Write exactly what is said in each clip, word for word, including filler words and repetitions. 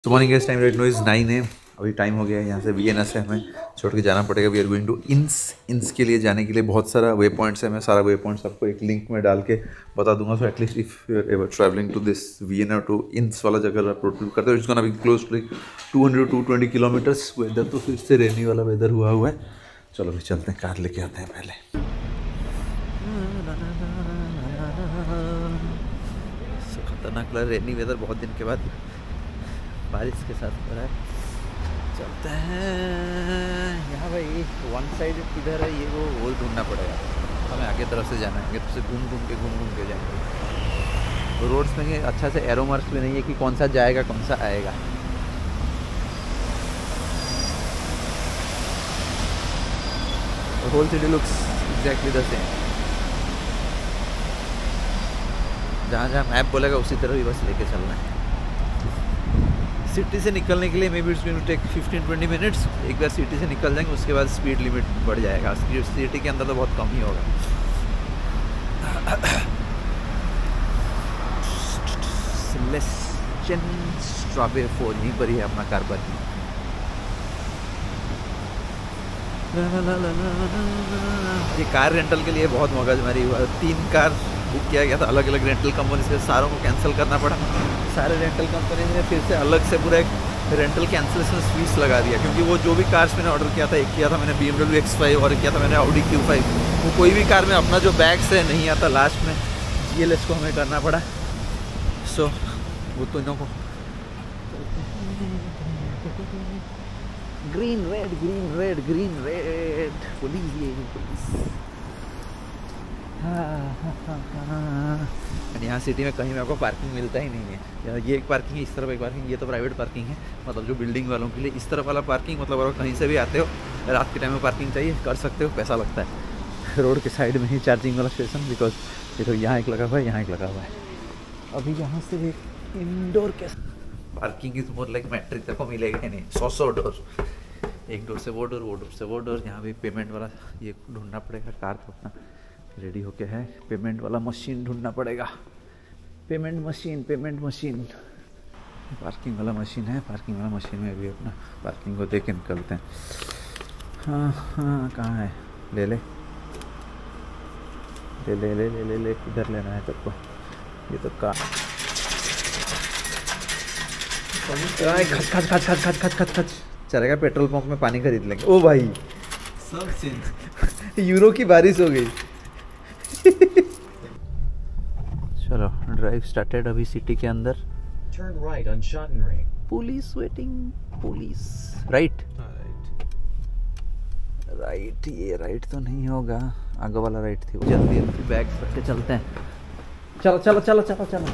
तो मॉर्निंग इस time right no is nine है। अभी टाइम हो गया है, यहाँ से वी एन एस है, हमें छोड़ के जाना पड़ेगा। वी आर गोइंग टू इंस। इंस के लिए जाने के लिए बहुत सारा वे पॉइंट्स है। मैं सारा वे पॉइंट्स आपको एक लिंक में डाल के बता दूंगा। So at least if you are ever travelling to this Vienna to इंस वाला जगह आप रोड ट्रिप करते हो, it's gonna be close to two hundred two twenty kilometres. Weather तो फिर से रेनी वाला वेदर हुआ हुआ है। चलो भी चलते हैं, कार लेके आते हैं पहले। खतरनाक लग रेनी वेदर बहुत दिन के बाद बारिश के साथ हो रहा है। चलते हैं यहाँ भाई, वन साइड किधर है ये वो वो ढूंढना पड़ेगा। हमें आगे तरफ से जाना है, आगे तरफ से घूम घूम के घूम घूम के जाएंगे। रोड्स में अच्छा से एरो मार्क्स भी नहीं है कि कौन सा जाएगा कौन सा आएगा। Whole city looks exactly the same. जहाँ जहाँ मैप बोलेगा उसी तरह ही बस लेके चलना है। सिटी से निकलने के लिए maybe it's going to take fifteen twenty minutes. एक बार सिटी से निकल जाएंगे उसके बाद स्पीड लिमिट बढ़ जाएगा। सिटी के अंदर तो बहुत कम ही होगा। सेलेस्टियन स्ट्रॉबेरी फोर यहीं पर ही है अपना कार पार्किंग। ये कार रेंटल के लिए बहुत मगजमारी हुआ। तीन कार बुक किया गया था अलग अलग रेंटल कंपनी से, सारों को कैंसिल करना पड़ा। सारे रेंटल कंपनी ने फिर से अलग से पूरा एक रेंटल कैंसिलेशन फीस लगा दिया, क्योंकि वो जो भी कार्स मैंने ऑर्डर किया था, एक किया था मैंने B M W X five और किया था मैंने ऑडी क्यू फाइव, वो कोई भी कार में अपना जो बैग्स है नहीं आता। लास्ट में जी एल एस को हमें करना पड़ा। सो वो तो इन्हों को green red green red green red police ये पुलिस। हाँ, यहाँ सिटी में कहीं में आपको पार्किंग मिलता ही नहीं है। ये एक पार्किंग है, इस तरफ एक पार्किंग, ये तो प्राइवेट पार्किंग है, मतलब जो बिल्डिंग वालों के लिए। इस तरफ वाला पार्किंग मतलब अगर कहीं से भी आते हो, रात के टाइम में पार्किंग चाहिए कर सकते हो, पैसा लगता है। रोड के साइड में ही चार्जिंग वाला स्टेशन, बिकॉज देखो यहाँ एक लगा हुआ है, यहाँ एक लगा हुआ है। अभी यहाँ से एक इंडोर के parking is more like metric तक को मिलेगा ही नहीं। सौ सौ डोर, एक डोर से वो डोर, वो डोर से वो डोर। यहाँ भी पेमेंट वाला ये ढूंढना पड़ेगा। कार को अपना रेडी होके है, पेमेंट वाला मशीन ढूंढना पड़ेगा। Payment machine payment machine parking वाला मशीन है। पार्किंग वाला मशीन में भी अपना पार्किंग को देख के निकलते हैं। हाँ हाँ कहाँ है? ले ले ले ले ले ले ले ले किधर लेना है सबको? ये तो कार खच खच खच खच खच खच खच खच चलेगा। पेट्रोल पंप में पानी खरीद लेंगे। ओ भाई सब चीज यूरो की बारिश हो गई। चलो ड्राइव स्टार्टेड। अभी सिटी के अंदर Turn right on Schottenring. Police waiting, police right right. ये राइट तो नहीं होगा, आगे वाला राइट थी। जल्दी जल्दी बैग रख के चलते हैं। चलो चलो चलो चलो चलो।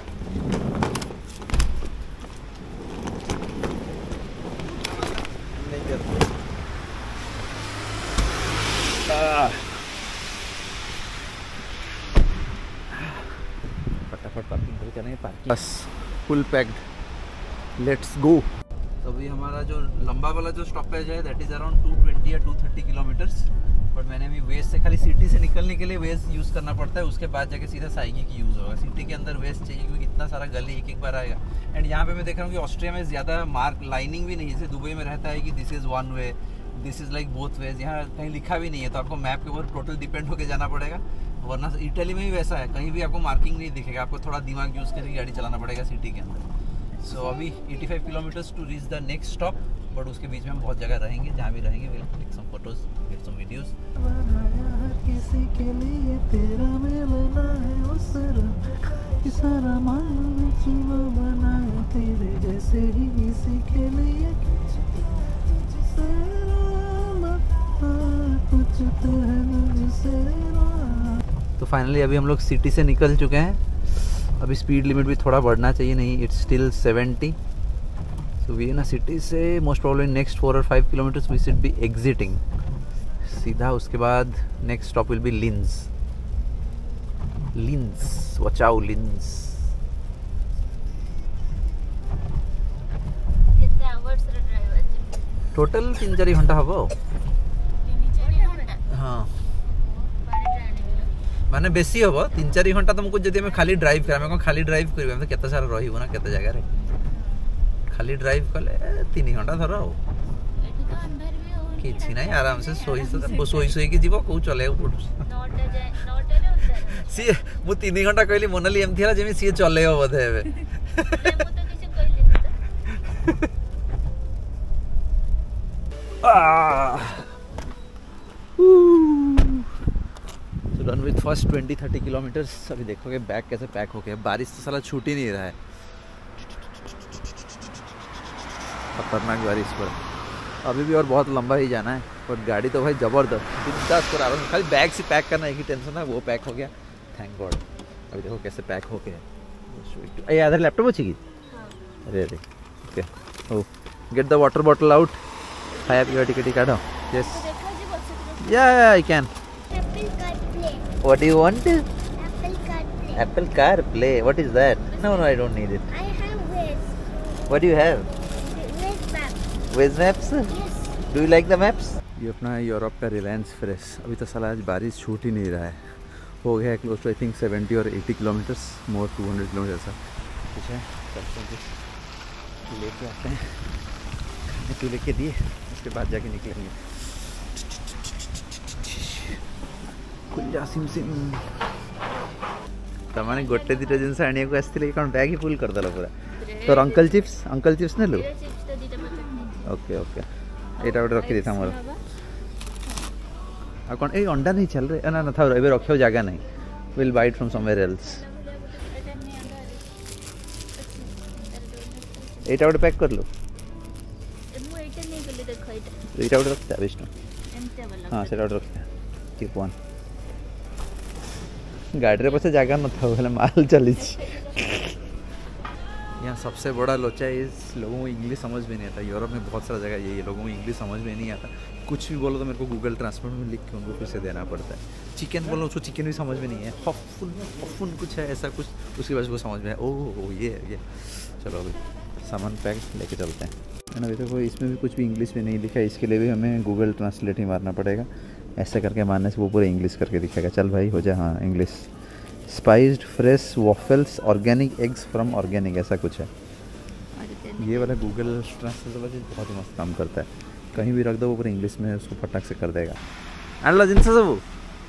फटाफट पार्किंग करके नहीं, पार्किंग बस फुल पैक्ड। Let's go. तो अभी हमारा जो लंबा वाला जो स्टॉपेज है that is around two twenty या टू थर्टी किलोमीटर्स। बट मैंने अभी वेज से खाली सिटी से निकलने के लिए वेज यूज़ करना पड़ता है, उसके बाद जाके सीधा साइकी की यूज़ होगा। सिटी के अंदर वेज चाहिए क्योंकि इतना सारा गली एक एक बार आएगा। एंड यहाँ पे मैं देख रहा हूँ कि ऑस्ट्रिया में ज़्यादा मार्क लाइनिंग भी नहीं है। जैसे दुबई में रहता है कि this is one way, this is like both ways. यहाँ कहीं लिखा भी नहीं है, तो आपको मैप के ऊपर टोटल डिपेंड होकर जाना पड़ेगा। वरना इटली में भी वैसा है, कहीं भी आपको मार्किंग नहीं दिखेगा। आपको थोड़ा दिमाग यूज़ करके गाड़ी चलाना पड़ेगा सिटी के अंदर। सो so, अभी पचासी kilometres to reach the next stop. But उसके बीच में हम बहुत जगह रहेंगे, जहाँ भी रहेंगे will take some photos, get some videos. किसी के लिए तेरा मिलना है उस रब सारा मान चुना बनाया तेरे जैसे ही किसी के लिए तो फाइनली अभी हम लोग सिटी से निकल चुके हैं। अभी स्पीड लिमिट भी थोड़ा बढ़ना चाहिए, नहीं it's still seventy. So we ना सिटी से मोस्ट प्रॉब्ली नेक्स्ट फोर और five kilometres we should be exiting सीधा। उसके बाद next stop will be Linz. Linz Wachau Linz. Total तीन चार घंटा हम। हाँ माने बेसी हम तीन चार घंटा तुमको जब खाली ड्राइव कर खाली ड्राइव कर तो केते सारा रही ना केते जगह खाली ड्राइव कले तीन घंटा धर हो किसी नहीं आराम से सोई सोई सोई की जीव को चले सी मु तीन घंटा कहली मोनाली एमती हला जेमी सी चले हो बोधे एबे done with first twenty thirty kilometres. अभी देखोगे बैग कैसे पैक हो गया, बारिश तो साला छूट ही नहीं रहा है, खतरनाक बारिश पर। अभी भी और बहुत लंबा ही जाना है, पर गाड़ी तो भाई जबरदस्त बिंदास पर आ रहा है। खाली बैग से पैक करना एक ही टेंशन है, वो पैक हो गया थैंक गॉड। अभी देखो कैसे पैक हो गया। अरे आधर लैपटॉप बचेगी, अरे अरे okay oh get the water bottle out, खाया पिया टिकट काटो। Yes yeah I can. What do you want? Apple CarPlay. Apple CarPlay. What is that? No, no, I don't need it. I have Waze. What do you have? Waze Maps. Waze Maps? Yes. Do you like the maps? ये अपना है Europe का Reliance fresh. अभी तो साला आज बारिश छूट ही नहीं रहा है, हो गया है close to I think seventy और eighty kilometres more to hundred kilometre ऐसा कुछ है। चलते हैं लेके आते हैं, खाने पीने के लिए, उसके बाद जाके निकलेंगे। तमाने गोटे दिटा जिनस आनिया को आस्थिले कोन बैग ही फुल कर दला पूरा। तो अंकल चिप्स अंकल चिप्स ने लो। ओके ओके एटा ओटे रखी देता मोर। आ कोन ए अंडा नहीं चल रे ना ना था एबे रखियो जगह नहीं, will buy it from somewhere else. एटा ओटे पैक कर लो। मु एटा नहीं गले देखो एटा एटा ओटे रखता विष्णु। एमते वाला हां सेटा ओटे रखता टिप वन। गाड़ी रे पछे जगह न था बोले माल चली। यहाँ सबसे बड़ा लोचा इस लोगों को इंग्लिश समझ में नहीं आता। यूरोप में बहुत सारा जगह यही है, लोगों को इंग्लिश समझ में नहीं आता। कुछ भी बोलो तो मेरे को गूगल ट्रांसलेट में लिख के उनको फिर से देना पड़ता है। चिकन बोलो उसको चिकन भी समझ में नहीं है, हफुन हफुन कुछ है ऐसा कुछ, उसकी वजह से वो समझ में है। ओह ये ये चलो अभी सामान पैक लेके चलते हैं। है ना, अभी तो कोई इसमें भी कुछ भी इंग्लिश में नहीं लिखा है, इसके लिए भी हमें गूगल ट्रांसलेट ही मारना पड़ेगा। ऐसे करके मारने से वो पूरा इंग्लिश करके दिखेगा। चल भाई हो जाए, हाँ English. Spiced fresh waffles organic eggs from organic ऐसा कुछ है। ये वाला गूगल ट्रांसलेट वाला चीज़ बहुत ही मस्त काम करता है, कहीं भी रख दो वो पूरा इंग्लिश में उसको फटाक से कर देगा। आनला जिनस सब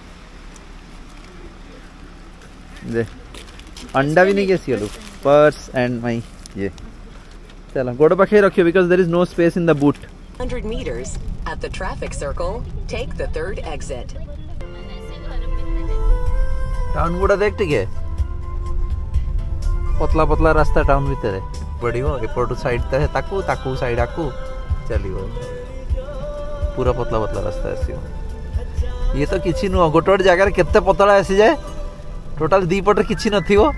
दे अंडा भी नहीं कैसी लो पर्स एंड माई ये चलो गोड़ पाखे रखियो because there is no space in the boot. one hundred meters at the traffic circle, take the third exit. Town गुड़ा देख टिके पतला पतला रास्ता टाउन भीतर है बढ़ियो एपटू साइड ते ताकू ताकू साइड आकू चलियो पूरा पतला पतला रास्ता है। ये तो किछि नु गोटे गोटे जगह केते पतला आसी जाए, टोटल दी पटर किछि नथिवो।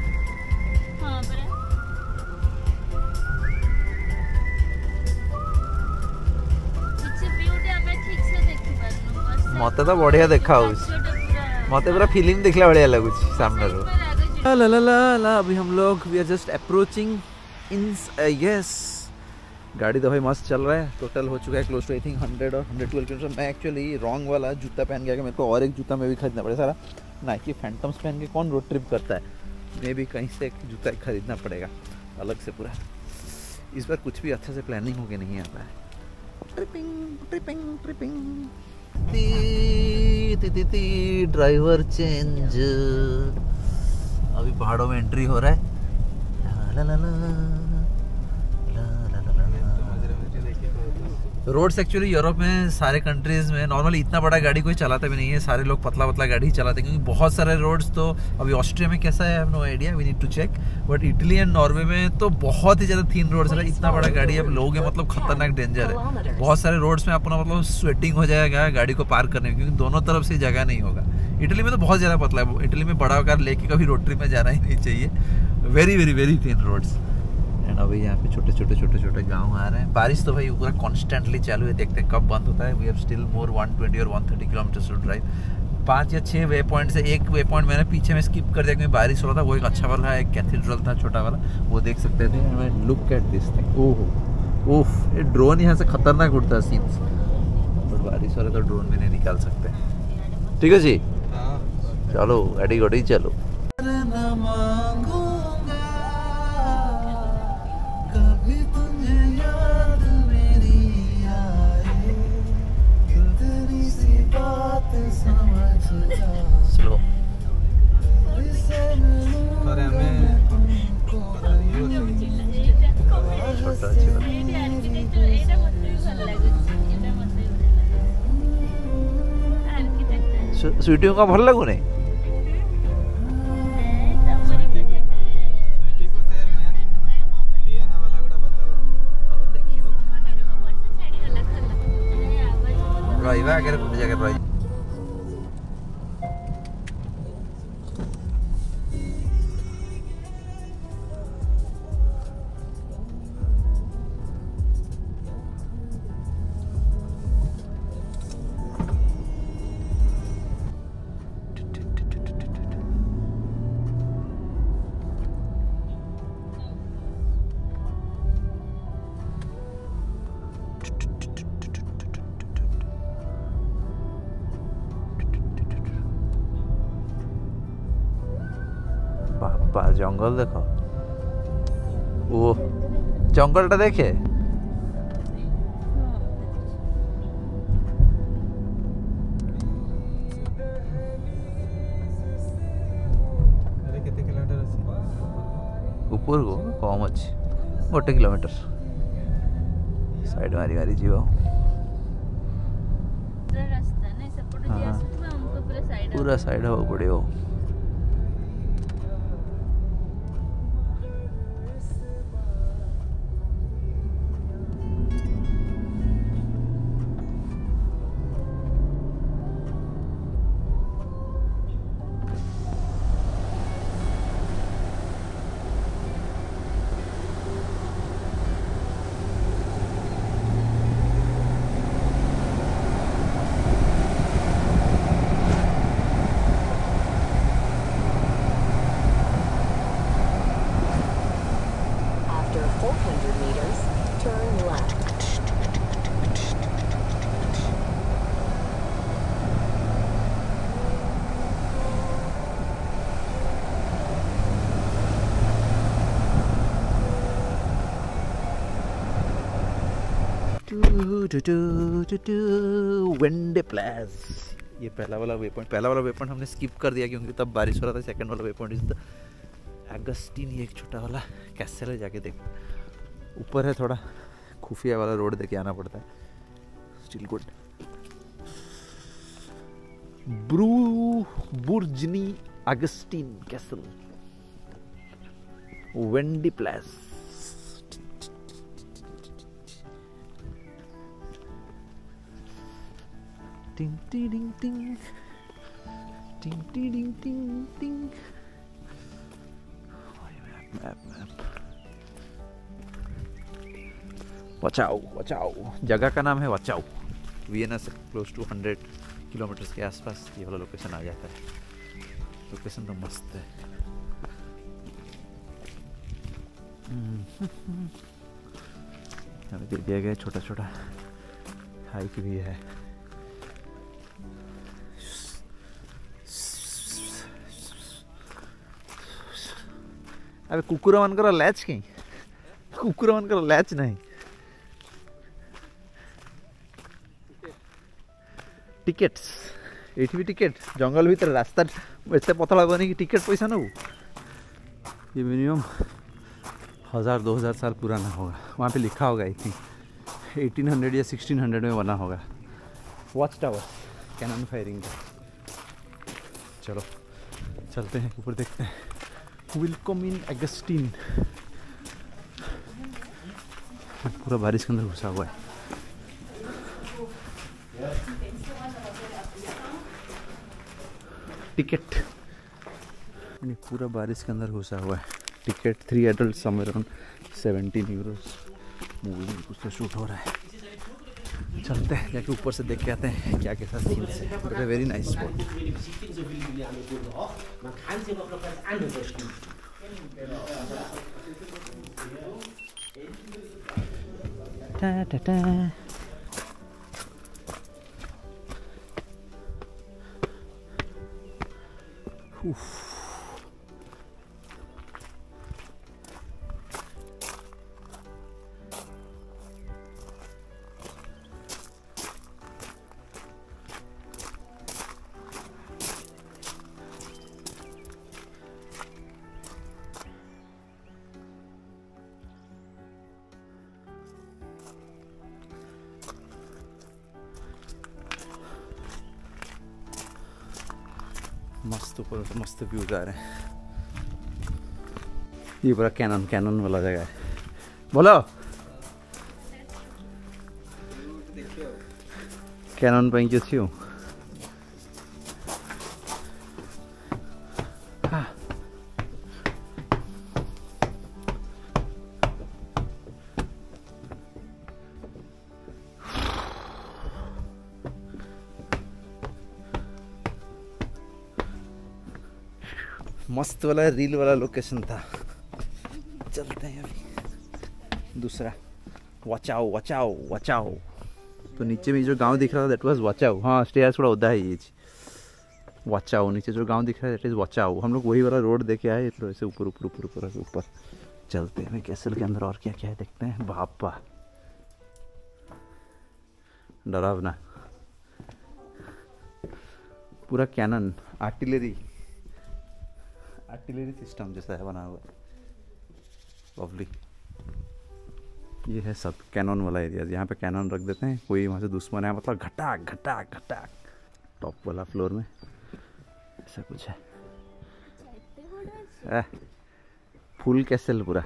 मते तो बढ़िया देखा हो, मते पूरा फिल्म देखला बढ़िया लगुच सामने रो। ला ला ला ला अभी हम लोग we are just approaching in yes गाड़ी तो भाई मस्त चल रहा है। टोटल हो चुका है close to I think hundred और हंड्रेड ट्वेल्व किलोमीटर। मैं एक्चुअली रॉन्ग वाला जूता पहन गया कि मेरे को और एक जूता में भी खरीदना पड़ेगा। सारा नाइकी फैंटम्स पहन के कौन रोड ट्रिप करता है, मे भी कहीं से एक जूता खरीदना पड़ेगा अलग से पूरा। इस बार कुछ भी अच्छे से प्लानिंग होके नहीं आता है। ट्रिपिंग ट्रिपिंग ट्रिपिंग ती ती ती ती ड्राइवर चेंज। अभी पहाड़ों में एंट्री हो रहा है। ला ला ला रोड्स एक्चुअली यूरोप में सारे कंट्रीज में नॉर्मली इतना बड़ा गाड़ी कोई चलाता भी नहीं है, सारे लोग पतला पतला गाड़ी ही चलाते हैं क्योंकि बहुत सारे रोड्स तो अभी ऑस्ट्रिया में कैसा है I have no idea, we need to check, but Italy and Norway में तो बहुत ही ज़्यादा थिन रोड्स है। इतना बड़ा गाड़ी अब लोग है मतलब खतरनाक डेंजर है। बहुत सारे रोड्स में अपना मतलब स्वेटिंग हो जाएगा गाड़ी को पार्क करने में क्योंकि दोनों तरफ से जगह नहीं होगा। इटली में तो बहुत ज़्यादा पतला है, इटली में बड़ा कार लेके कभी रोड ट्रिप में जाना ही नहीं चाहिए। Very very very thin roads. And अभी यहाँ पे छोटे छोटे छोटे छोटे गांव आ रहे हैं। बारिश तो भाई पूरा कॉन्स्टेंटली चालू है, देखते हैं कब बंद होता है। We have still more one twenty और one thirty kilometre to drive. पाँच या छः वे पॉइंट से एक वे पॉइंट मैंने पीछे में स्किप कर दिया क्योंकि बारिश हो रहा था। वो एक अच्छा वाला एक कैथीड्रल था छोटा वाला, वो देख सकते थे। Look at this thing, oh oh ये ड्रोन यहाँ से खतरनाक उड़ता है सीन्स, और बारिश हो रहा तो ड्रोन भी नहीं निकाल सकते। ठीक है जी, चलो गाड़ी गाड़ी चलो। कभी तुझे ଆର୍କିଟେକ୍ଚର ଅଛି ବୋଧେ। ଏଇଠି ଆର୍କିଟେକ୍ଚର ଏଇଟା ମତେ ବି ଭଲ ଲାଗୁଛି ଏଇଟା ମତେ ବି ଭଲ ଲାଗୁଛି ଆର୍କିଟେକ୍ଚର। ସୁଇଟିଙ୍କୁ କଣ ଭଲ ଲାଗୁନି? ରହିବା ଆଗରେ ଗୋଟେ ଜାଗାରେ ରହି बाबा जंगल देखो वो जंगल टा देखे ऊपर को कम अच्छी गोटे किलोमीटर साइड मारी मारी जीव पूरा साइड हो पड़ो four hundred meters, turn left. वेंडे प्लेस ये पहला वाला वे पॉइंट पहला वाला वे पॉइंट हमने स्किप कर दिया क्योंकि तब बारिश हो रहा था। सेकंड वाला way point is the Aggstein, ये एक छोटा वाला कैसल है, जाके देख ऊपर है, थोड़ा खुफिया वाला रोड देके आना पड़ता है। Still good. ब्रू बुर्जनी एगस्टीन कैसल वेंडी प्लेस। टिंग टिंग टिंग टिंग टिंग टिंग टिंग। मैप मैप वचाओ वचाओ जगह का नाम है वचाओ। वियना से क्लोज टू हंड्रेड किलोमीटर्स के आसपास ये वाला लोकेशन आ जाता है। लोकेशन तो मस्त है। यहाँ पे दिया गया छोटा छोटा हाइक भी है। अबे कुकुर मानकर लैच कहीं कुकुर मानकर लैच नहीं। टिकेट्स एठी भी टिकेट जंगल भीतर रास्ता एते पतला बनी कि टिकेट पैसा नबू। ये मिनिमम हज़ार दो हज़ार साल पुराना होगा। वहाँ पे लिखा होगा आई थिंक एटीन हंड्रेड या सिक्सटीन हंड्रेड में बना होगा। वॉच टावर कैनन फायरिंग का। चलो चलते हैं ऊपर देखते हैं। Welcome in Aggstein. पूरा बारिश के अंदर घुसा हुआ है। टिकट पूरा बारिश के अंदर घुसा हुआ है। Ticket three adult somewhere around seventeen euros. Movie कुछ तो शूट हो रहा है। चलते हैं जाके ऊपर से देख के आते हैं क्या कैसा सीन है। Very nice spot. टा टा टा मस्त ऊपर से मस्त व्यूज आ रहे हैं। ये पूरा कैनन कैनन वाला जगह है। बोलो कैनन पे अच्छी हूँ। मस्त वाला रील वाला लोकेशन था। चलते हैं अभी दूसरा वाचाओ वाचाओ वाचाओ। तो नीचे में जो गांव दिख रहा था दैट वाज वाचाओ। हाँ स्टेयर्स थोड़ा उदा है ये वाचाओ। नीचे जो गांव दिख रहा है दैट इज वाचाओ। हम लोग वही वाला रोड देखे आए तो ऐसे ऊपर ऊपर ऊपर ऊपर ऊपर चलते हैं कैसल के अंदर और क्या क्या है देखते हैं। बापा डरावना पूरा कैनन आर्टिलरी आर्टिलरी सिस्टम जैसा है बना हुआ। लवली। ये है सब कैनन वाला एरिया। यहाँ पे कैनन रख देते हैं। कोई वहाँ से दुश्मन है मतलब घटाक घटाक घटाक। टॉप वाला फ्लोर में ऐसा कुछ है। आ, फुल कैसल पूरा।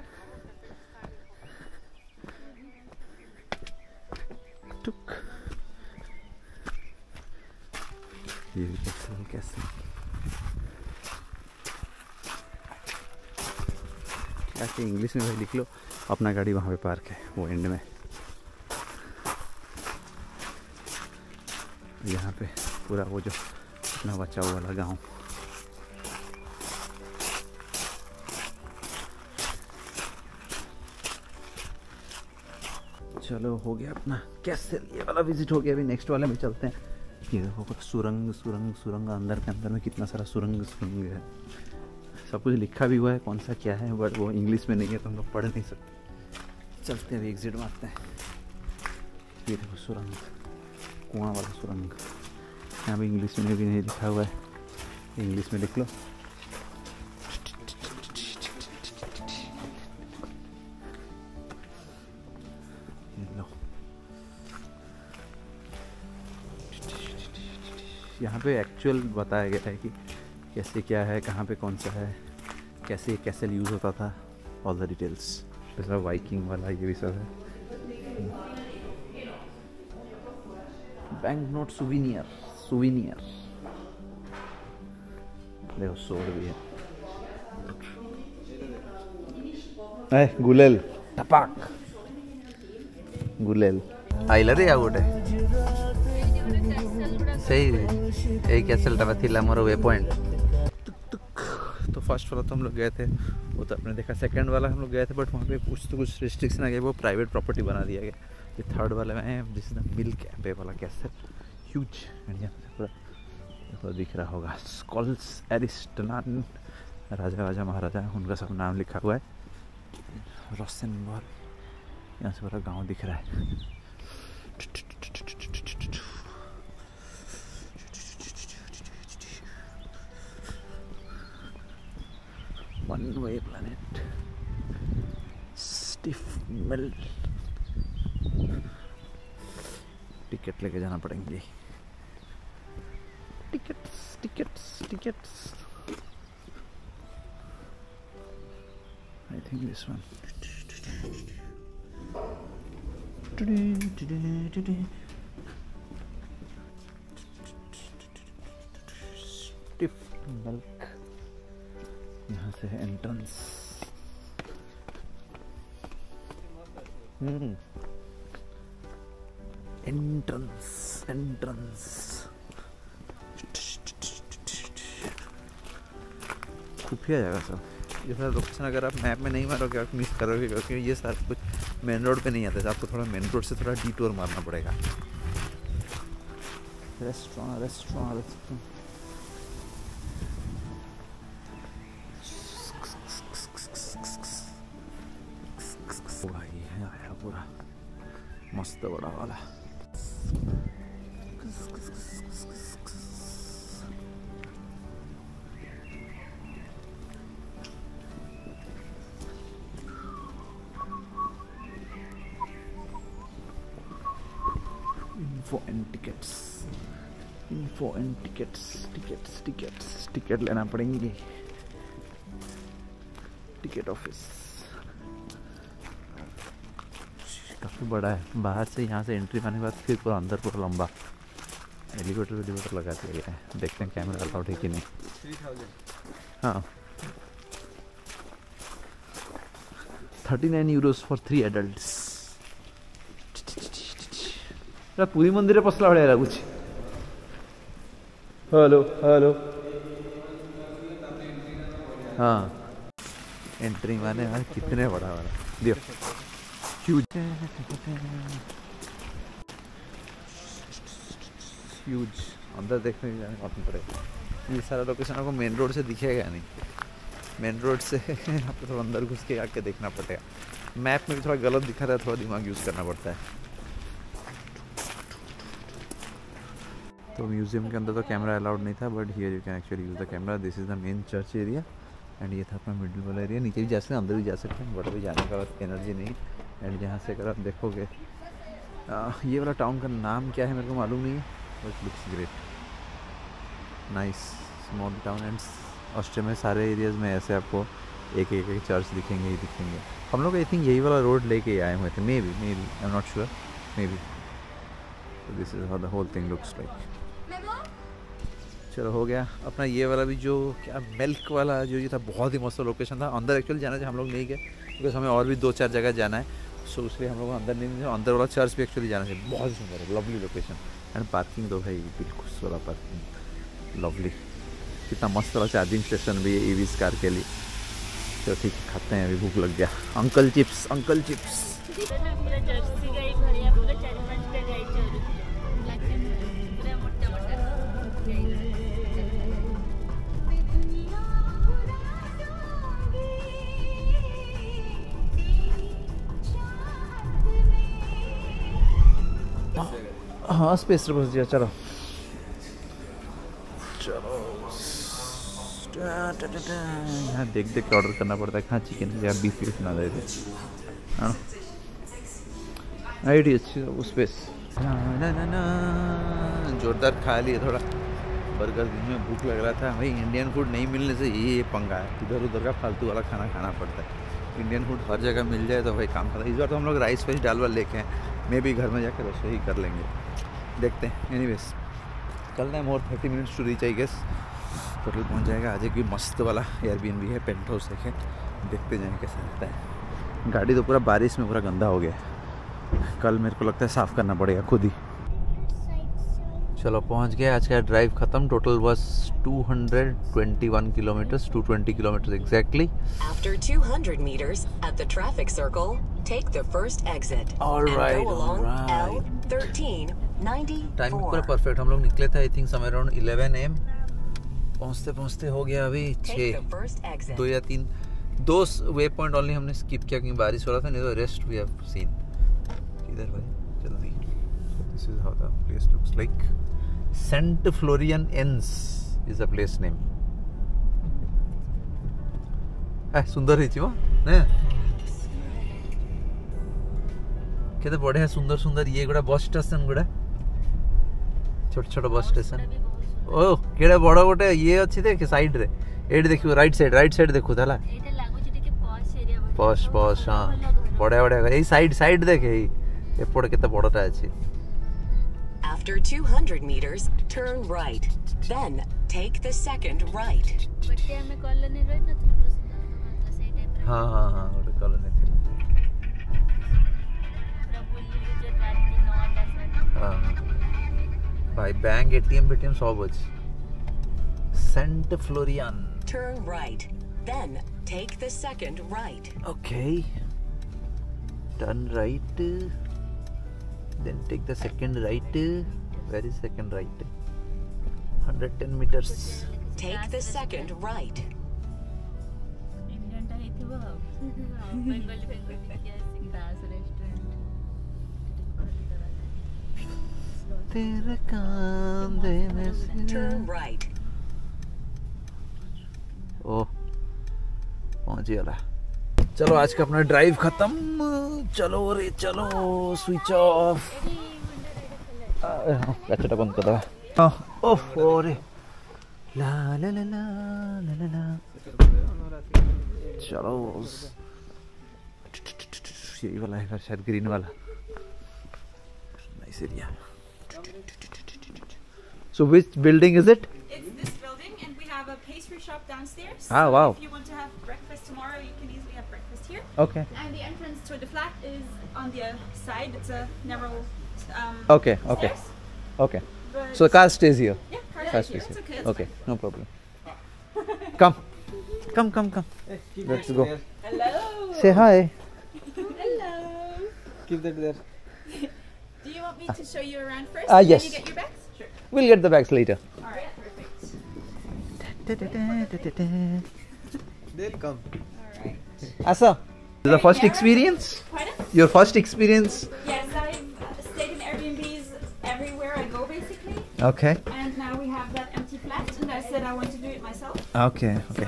टुक ये भी कैसल कैसल क्या कि इंग्लिश में भाई लिख लो। अपना गाड़ी वहाँ पे पार्क है वो एंड में। यहाँ पे पूरा वो जो अपना बचाव वाला गांव। चलो हो गया अपना कैसे ये वाला विजिट हो गया। अभी नेक्स्ट वाले में चलते हैं। ये देखो सुरंग सुरंग सुरंग अंदर के अंदर में कितना सारा सुरंग सुरंग है। सब कुछ लिखा भी हुआ है कौन सा क्या है बट वो इंग्लिश में नहीं है तो हम लोग पढ़ नहीं सकते। चलते हैं अभी एग्जिट मारते हैं। ये देखो सुरंग कुआं वाला सुरंग। यहाँ भी इंग्लिश में भी नहीं लिखा हुआ है। इंग्लिश में लिख लो। ये लो। यहाँ पे एक्चुअल बताया गया है कि कैसे क्या है कहाँ पे कौन सा है कैसे कैसे यूज़ होता था। ऑल द डिटेल्स जैसा वाइकिंग वाला ये भी सब है। बैंक नोट सुविनियर सुविनियर देखो सोड भी है। ए गुलेल टपाक गुलेल आइला रे आ गोटे सही यही कैसलटा थिला मोर वे पॉइंट। तो फर्स्ट वाला तो हम लोग गए थे वो तो आपने देखा। सेकंड वाला हम लोग गए थे बट वहाँ पे कुछ तो कुछ रिस्ट्रिक्शन आ गया। वो प्राइवेट प्रॉपर्टी बना दिया गया। ये थर्ड वाले में दिस इज द मिल कैंपे वाला कैसल ह्यूज पूरा तो दिख रहा होगा। स्कॉल्स एरिस्टनान राजा राजा महाराजा उनका सब नाम लिखा हुआ है। रोसेनबर्ग यहाँ से पूरा गाँव दिख रहा है। One way planet Stift Melk. Ticket लेके जाना पड़ेंगे। Tickets tickets tickets I think this one. Stift Melk यहाँ से है एंट्रेंस। हम्म एंट्रेंस एंट्रेंस खुफिया जगह सब। ये सारा लोकेशन अगर आप मैप में नहीं मारोगे आप मिस करोगे क्योंकि ये सारा कुछ मेन रोड पे नहीं आता है। आपको थोड़ा मेन रोड से थोड़ा डिटूर मारना पड़ेगा। रेस्टोरेंट रेस्टोरेंट रेस्टोरेंट भाई है आया पूरा मस्त बड़ा वाला। Info and tickets info and tickets tickets tickets ticket लेना पड़ेंगे। टिकट ऑफिस काफ़ी बड़ा है। बाहर से यहाँ से एंट्री पाने के बाद फिर पूरा अंदर पूरा लंबा एलिवेटर एलिवेटर लगा दिया गया है। देखते हैं कैमरा अलाउड है कि नहीं। थ्री थाउजेंड हाँ thirty nine euros for three adults. पूरी मंदिर पसला भाया लगुच। हेलो हेलो हाँ एंट्री माने हाँ कितने बड़ा बड़ा दियो ह्यूज ह्यूज अंदर देखने की जाने काफी पड़ेगा। ये सारा लोकेशन आपको मेन रोड से दिखेगा नहीं। मेन रोड से आपको थोड़ा अंदर घुस के आके देखना पड़ेगा। मैप में भी थोड़ा गलत दिखा रहा है, थोड़ा दिमाग यूज़ करना पड़ता है। तो म्यूजियम के अंदर तो कैमरा अलाउड नहीं था, but here you can actually use the camera. This is the main church area and ये था अपना मिडिल वाला एरिया। नीचे भी जा सकते हैं, अंदर भी जा सकते हैं, बट अभी जाने का एनर्जी नहीं। एंड यहाँ से अगर आप देखोगे आ, ये वाला टाउन का नाम क्या है मेरे को मालूम नहीं है, but looks great nice small town. And Austria में सारे एरियाज़ में ऐसे आपको एक एक एक चर्च दिखेंगे ही दिखेंगे। हम लोग आई थिंक यही वाला रोड लेके आए हुए थे, maybe maybe I am not sure, maybe. This is how the whole thing looks like. चलो हो गया अपना ये वाला भी, जो क्या मिल्क वाला जो ये था, बहुत ही मस्त लोकेशन था। अंदर एक्चुअली जाना चाहिए, हम लोग नहीं गए बिकॉज हमें और भी दो चार जगह जाना है, सो so, इसलिए हम लोग अंदर नहीं गए। अंदर वाला चर्च भी एक्चुअली जाना चाहिए, बहुत ही सुंदर है, लवली लोकेशन। एंड पार्किंग दो भाई बिल्कुल वाला पार्किंग लवली। कितना मस्त वाला चार्जिंग स्टेशन भी है ईवीज कार के लिए। चलो ठीक है खाते हैं, अभी भूख लग गया। अंकल चिप्स अंकल चिप्स हाँ स्पेस बस दिया। चलो चलो यहाँ देख देख के ऑर्डर करना पड़ता है। कहाँ चिकन या बीफ वीफ ना दे दे आईडी अच्छी है उस स्पेस। जोरदार खा लिए थोड़ा बर्गर, दिन में भूख लग रहा था भाई। इंडियन फूड नहीं मिलने से ये पंगा है, इधर उधर का फालतू वाला खाना खाना पड़ता है। इंडियन फूड हर जगह मिल जाए तो भाई काम खत्म। इस बार तो हम लोग राइस वेज दाल वाल लेके हैं, मे भी घर में जाकर रसोई कर लेंगे, देखते हैं। एनीवेज चलते हैं, more thirty minutes to reach I guess. Hotel पहुंच जाएगा। आज एक भी मस्त वाला एयरबीएनबी है, पेंट हाउस देखें, देखते जाएँ कैसा लगता है। गाड़ी तो पूरा बारिश में पूरा गंदा हो गया, कल मेरे को लगता है साफ़ करना पड़ेगा खुद ही। चलो पहुंच गए। आज का ड्राइव ख़त्म। Total was two hundred twenty-one kilometers, two hundred twenty kilometers exactly. After two hundred meters at the traffic circle, take the first exit. All right, and go along all right. L thirteen ninety-four. Timing पूरा perfect. हम लोग निकले थे I think somewhere around eleven a m पहुंचते पहुंचते हो गया अभी छः, दो या तीन दो वे पॉइंट ओनली हमने स्किप किया क्योंकि बारिश हो रहा था, नहीं तो रेस्ट वी हैव सीन। किधर भाई जल्दी। This is how the place looks like. Saint Florian Enns is the place name. है सुंदर है चिवा ने केते बढ़िया सुंदर सुंदर ये गुड़ा बस स्टेशन गुड़ा छोट छोट बस स्टेशन। ओ केड़े बड़ गोटे ये अच्छी देख साइड रे एड देखियो राइट साइड राइट साइड देखु ताला एटा लागु छी टिके पॉश एरिया पॉश पॉश हां बड़े बड़े ए साइड साइड देखे ए एपड़ केते बड़टा अछि। After two hundred meters, turn right. Then take the second right. बटिया में कॉलोनी रह न तो मतलब सही टाइप रे। हां हां हां ओटे कॉलोनी थी प्रभुली जो रात के नौ दस। हां भाई बैंक एटीएम पेटीएम सब अछि। Saint Florian. Turn right. Then take the second right. Okay. Turn right. Then take the second right. Where is second right? one hundred ten meters. Take the second right. Indian टा हिथिबो बेंगली बेंगली क्या दास restaurant तेरे कांधे में से Turn right. ओह पहुंच गया। चलो आज का अपना ड्राइव खत्म। चलो रे चलो स्विच ऑफ। अच्छा बंद कर दो। ओह रे ला ला ला ला ला ला चलो यही वाला है शायद ग्रीन वाला nice area So which building is it? It's this building, and we have a pastry shop downstairs. Ah, wow. If you want to have breakfast tomorrow, you can easily have breakfast here. Okay. And the entrance to the flat is on the side. It's a narrow um, Okay, okay. stairs. Okay. But So the car stays here. yeah, car Car stays here. stays It's here. okay. Okay, no problem. Come. Come, come, come. Let's go. Hello. Say hi. Hello. Keep that there. Do you want me to show you around first? Ah, and yes. Then you get your bags? Sure. We'll get the bags later. All right. Perfect. They'll come. All right. Asa, this is the first experience? Pardon? Your first experience? Yes, I've uh, stayed in Airbnbs everywhere I go, basically. Okay. And now we have that empty flat, and I said I want to do it myself. Okay, okay.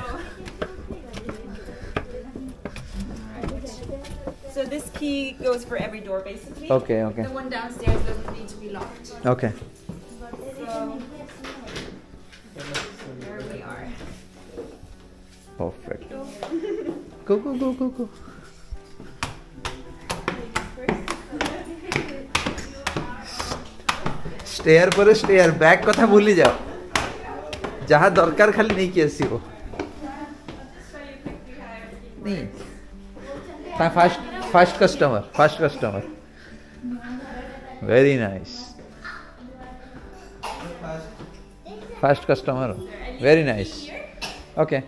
So this key goes for every door, basically. Okay, okay. The one downstairs doesn't need to be locked. Okay. So there we are. Perfect. Go, go, go, go, go. Stair पर stair bag कथा भूली जाओ जहाँ दरकार खाली नहीं कि आसीबो नहीं fast fast customer fast customer very nice fast customer very nice okay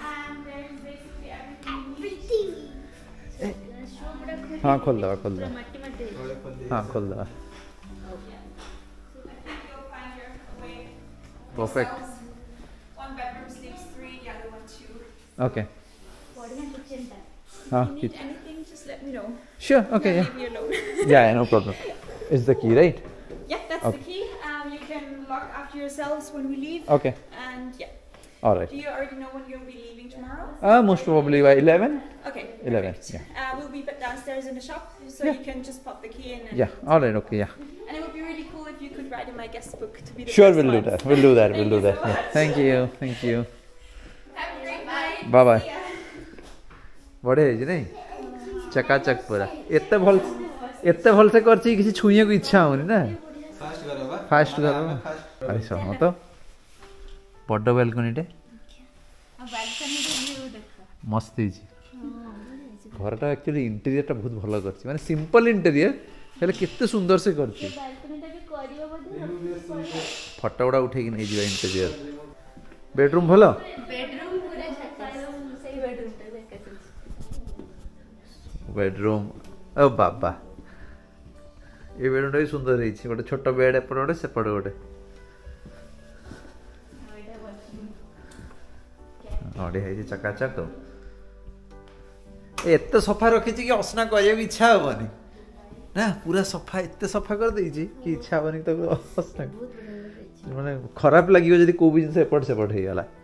हाँ खोल दो खोल दो हाँ खोल दो Perfect. One bedroom sleeps three, the other one two. Okay. If you need anything, just let me know. Sure. Okay. Leave me Yeah. alone. Yeah. No problem. It's the key, right? Yeah, that's Okay. the key. Um, you can lock after yourselves when we leave. Okay. And yeah. All right. Do you already know when you'll be leaving tomorrow? Uh, most probably by eleven. Okay. Eleven. perfect. Yeah. Uh, we'll be downstairs in the shop, so Yeah. you can just pop the key in. And, Yeah. All right. Okay. Yeah. And it would be really cool if you could write in my guest book to be the Sure. first We'll do ones. that. We'll do that. We'll Thank do you that. so Yeah. much. Thank you. Thank you. Have a great night. Bye bye. See ya. बड़े है जी नहीं चकाचक पूरा इतने भल इतने भल से करची किसी छुइए को इच्छा होनी ना Fast करो बा. फास्ट करो अरे सो तो बड़ बालकनी टे मस्त ହେଇଛି ଘରଟା एक्चुअली इंटीरियर टा बहुत भलो करछि माने सिंपल इंटीरियर हेले केते सुंदर से करछि फोटो गुडा उठे कि नहीं जीवा इंटीरियर बेडरूम भलो बेडरूम ओ बाबा ये बेडरूम भी सुंदर ହେଇଛି ଗୋଟେ ଛୋଟ ବେଡ୍ ଏପଟେ ଗୋଟେ ସେପଟେ ଗୋଟେ ଅଡେ ହେଇଛି ଚକାଚକ ଏତେ ସଫା ରଖିଛି କି ଅସନା କରିବାକୁ ଇଚ୍ଛା ହବନି ନା ପୁରା ସଫା ଏତେ ସଫା କରିଦେଇଛି କି ଇଚ୍ଛା ହବନି ତାକୁ ଅସନା ମାନେ ଖରାପ ଲାଗିବ ଯଦି କୋଉ ବି ଜିନିଷ ଏପଟ ସେପଟ ହେଇଗଲା